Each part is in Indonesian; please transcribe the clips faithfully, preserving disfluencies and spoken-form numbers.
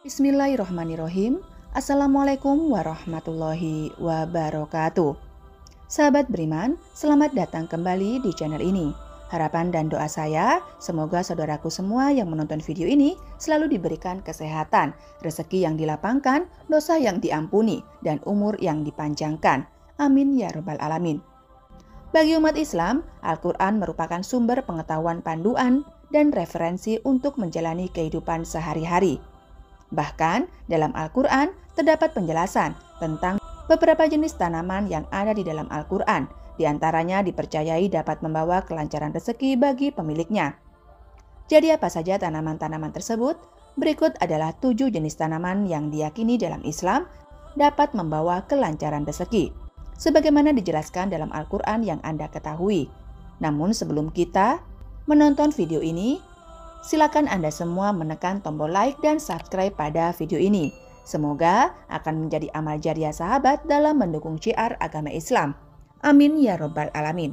Bismillahirrohmanirrohim. Assalamualaikum warahmatullahi wabarakatuh. Sahabat beriman, selamat datang kembali di channel ini. Harapan dan doa saya, semoga saudaraku semua yang menonton video ini selalu diberikan kesehatan, rezeki yang dilapangkan, dosa yang diampuni, dan umur yang dipanjangkan. Amin ya rabbal alamin. Bagi umat Islam, Al-Quran merupakan sumber pengetahuan panduan dan referensi untuk menjalani kehidupan sehari-hari. Bahkan dalam Al-Quran terdapat penjelasan tentang beberapa jenis tanaman yang ada di dalam Al-Quran. Di antaranya dipercayai dapat membawa kelancaran rezeki bagi pemiliknya. Jadi apa saja tanaman-tanaman tersebut? Berikut adalah tujuh jenis tanaman yang diyakini dalam Islam dapat membawa kelancaran rezeki, sebagaimana dijelaskan dalam Al-Quran yang Anda ketahui. Namun sebelum kita menonton video ini, silakan Anda semua menekan tombol like dan subscribe pada video ini. Semoga akan menjadi amal jariah sahabat dalam mendukung syiar agama Islam. Amin ya rabbal alamin.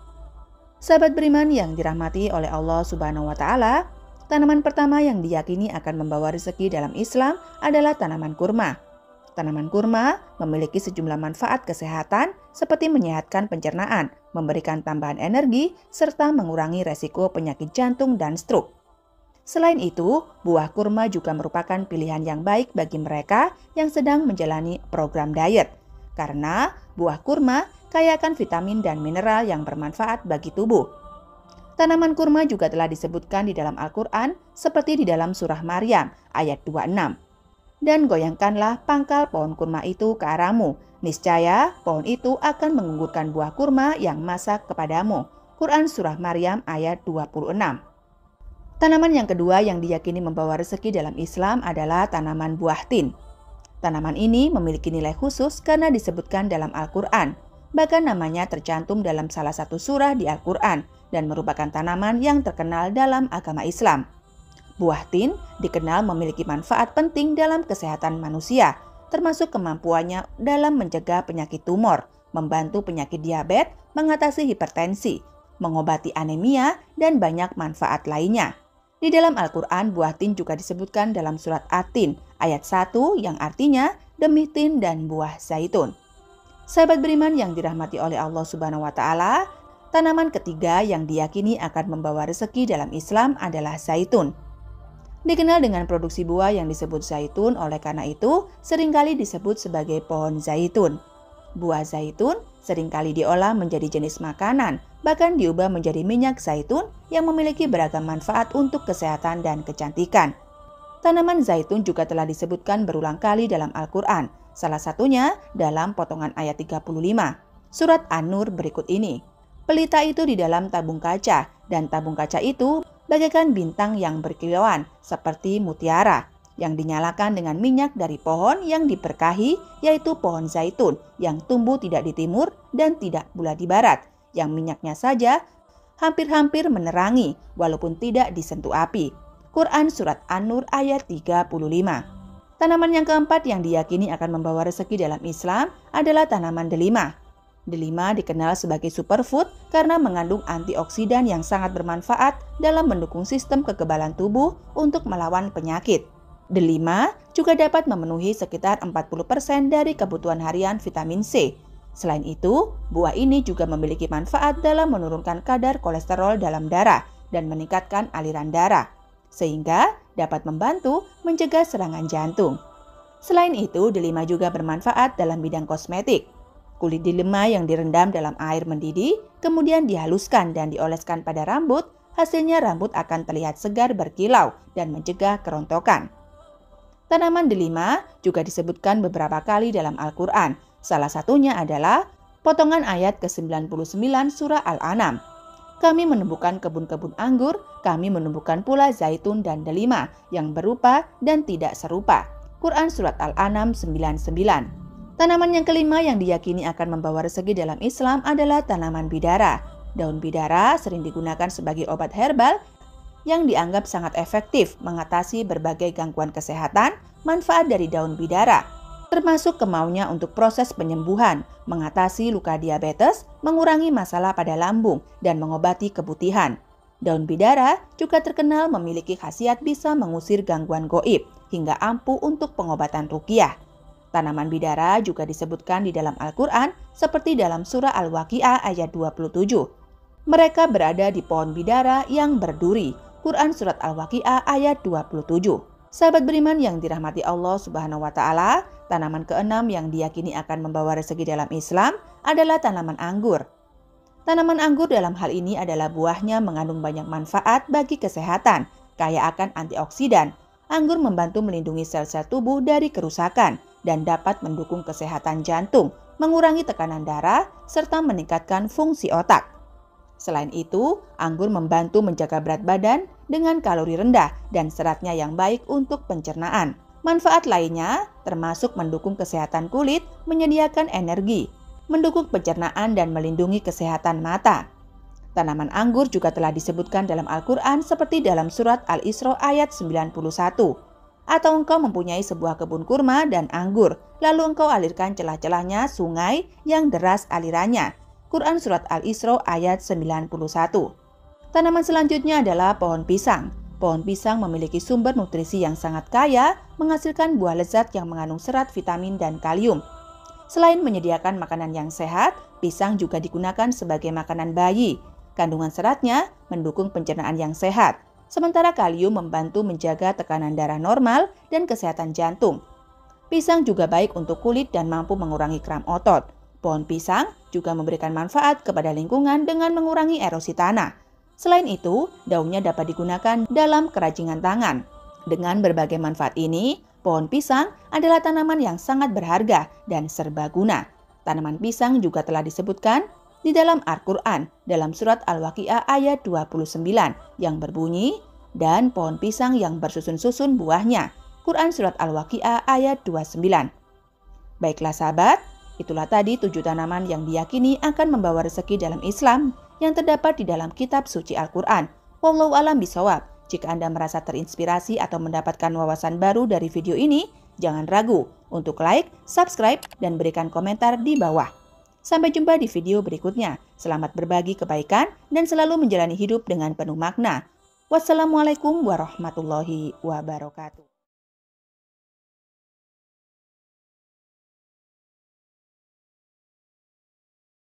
Sahabat beriman yang dirahmati oleh Allah Subhanahu wa taala, tanaman pertama yang diyakini akan membawa rezeki dalam Islam adalah tanaman kurma. Tanaman kurma memiliki sejumlah manfaat kesehatan seperti menyehatkan pencernaan, memberikan tambahan energi, serta mengurangi resiko penyakit jantung dan stroke. Selain itu, buah kurma juga merupakan pilihan yang baik bagi mereka yang sedang menjalani program diet. Karena buah kurma kaya akan vitamin dan mineral yang bermanfaat bagi tubuh. Tanaman kurma juga telah disebutkan di dalam Al-Quran seperti di dalam surah Maryam ayat dua puluh enam. Dan goyangkanlah pangkal pohon kurma itu ke arahmu, niscaya pohon itu akan menggugurkan buah kurma yang masak kepadamu. Quran surah Maryam ayat dua puluh enam. Tanaman yang kedua yang diyakini membawa rezeki dalam Islam adalah tanaman buah tin. Tanaman ini memiliki nilai khusus karena disebutkan dalam Al-Quran. Bahkan namanya tercantum dalam salah satu surah di Al-Quran dan merupakan tanaman yang terkenal dalam agama Islam. Buah tin dikenal memiliki manfaat penting dalam kesehatan manusia, termasuk kemampuannya dalam mencegah penyakit tumor, membantu penyakit diabetes, mengatasi hipertensi, mengobati anemia, dan banyak manfaat lainnya. Di dalam Al-Quran, buah tin juga disebutkan dalam surat At-Tin ayat satu yang artinya demi tin dan buah zaitun. Sahabat beriman yang dirahmati oleh Allah Subhanahu wa taala, tanaman ketiga yang diyakini akan membawa rezeki dalam Islam adalah zaitun. Dikenal dengan produksi buah yang disebut zaitun, oleh karena itu seringkali disebut sebagai pohon zaitun. Buah zaitun seringkali diolah menjadi jenis makanan, bahkan diubah menjadi minyak zaitun yang memiliki beragam manfaat untuk kesehatan dan kecantikan. Tanaman zaitun juga telah disebutkan berulang kali dalam Al-Quran, salah satunya dalam potongan ayat tiga puluh lima, surat An-Nur berikut ini. Pelita itu di dalam tabung kaca, dan tabung kaca itu bagaikan bintang yang berkilauan seperti mutiara, yang dinyalakan dengan minyak dari pohon yang diberkahi, yaitu pohon zaitun yang tumbuh tidak di timur dan tidak pula di barat, yang minyaknya saja hampir-hampir menerangi walaupun tidak disentuh api. Quran surat An-Nur ayat tiga puluh lima. Tanaman yang keempat yang diyakini akan membawa rezeki dalam Islam adalah tanaman delima. Delima dikenal sebagai superfood karena mengandung antioksidan yang sangat bermanfaat dalam mendukung sistem kekebalan tubuh untuk melawan penyakit. Delima juga dapat memenuhi sekitar empat puluh persen dari kebutuhan harian vitamin C. Selain itu, buah ini juga memiliki manfaat dalam menurunkan kadar kolesterol dalam darah dan meningkatkan aliran darah, sehingga dapat membantu mencegah serangan jantung. Selain itu, delima juga bermanfaat dalam bidang kosmetik. Kulit delima yang direndam dalam air mendidih, kemudian dihaluskan dan dioleskan pada rambut, hasilnya rambut akan terlihat segar berkilau dan mencegah kerontokan. Tanaman delima juga disebutkan beberapa kali dalam Al-Quran. Salah satunya adalah potongan ayat ke sembilan puluh sembilan surah Al-An'am. Kami menumbuhkan kebun-kebun anggur, kami menumbuhkan pula zaitun dan delima yang berupa dan tidak serupa. Quran surat Al-An'am sembilan puluh sembilan. Tanaman yang kelima yang diyakini akan membawa rezeki dalam Islam adalah tanaman bidara. Daun bidara sering digunakan sebagai obat herbal yang dianggap sangat efektif mengatasi berbagai gangguan kesehatan. Manfaat dari daun bidara termasuk kemaunya untuk proses penyembuhan, mengatasi luka diabetes, mengurangi masalah pada lambung, dan mengobati keputihan. Daun bidara juga terkenal memiliki khasiat bisa mengusir gangguan goib hingga ampuh untuk pengobatan ruqyah. Tanaman bidara juga disebutkan di dalam Al-Quran seperti dalam surah Al-Waqiah ayat dua puluh tujuh. Mereka berada di pohon bidara yang berduri. Quran surat Al-Waqiah ayat dua puluh tujuh. Sahabat beriman yang dirahmati Allah Subhanahu wa taala, tanaman keenam yang diyakini akan membawa rezeki dalam Islam adalah tanaman anggur. Tanaman anggur dalam hal ini adalah buahnya mengandung banyak manfaat bagi kesehatan, kaya akan antioksidan. Anggur membantu melindungi sel-sel tubuh dari kerusakan dan dapat mendukung kesehatan jantung, mengurangi tekanan darah, serta meningkatkan fungsi otak. Selain itu, anggur membantu menjaga berat badan dengan kalori rendah dan seratnya yang baik untuk pencernaan. Manfaat lainnya termasuk mendukung kesehatan kulit, menyediakan energi, mendukung pencernaan dan melindungi kesehatan mata. Tanaman anggur juga telah disebutkan dalam Al-Quran seperti dalam surat Al-Isra ayat sembilan puluh satu. Atau engkau mempunyai sebuah kebun kurma dan anggur, lalu engkau alirkan celah-celahnya sungai yang deras alirannya. Quran surat Al-Isra ayat sembilan puluh satu. Tanaman selanjutnya adalah pohon pisang. Pohon pisang memiliki sumber nutrisi yang sangat kaya, menghasilkan buah lezat yang mengandung serat, vitamin, dan kalium. Selain menyediakan makanan yang sehat, pisang juga digunakan sebagai makanan bayi. Kandungan seratnya mendukung pencernaan yang sehat, sementara kalium membantu menjaga tekanan darah normal dan kesehatan jantung. Pisang juga baik untuk kulit dan mampu mengurangi kram otot. Pohon pisang juga memberikan manfaat kepada lingkungan dengan mengurangi erosi tanah. Selain itu, daunnya dapat digunakan dalam kerajinan tangan. Dengan berbagai manfaat ini, pohon pisang adalah tanaman yang sangat berharga dan serbaguna. Tanaman pisang juga telah disebutkan di dalam Al-Quran dalam surat Al-Waqiah ayat dua puluh sembilan yang berbunyi, dan pohon pisang yang bersusun-susun buahnya. Quran surat Al-Waqiah ayat dua puluh sembilan. Baiklah sahabat, itulah tadi tujuh tanaman yang diyakini akan membawa rezeki dalam Islam yang terdapat di dalam kitab suci Al-Quran. Wallahu a'lam bishawab. Jika Anda merasa terinspirasi atau mendapatkan wawasan baru dari video ini, jangan ragu untuk like, subscribe, dan berikan komentar di bawah. Sampai jumpa di video berikutnya. Selamat berbagi kebaikan dan selalu menjalani hidup dengan penuh makna. Wassalamualaikum warahmatullahi wabarakatuh.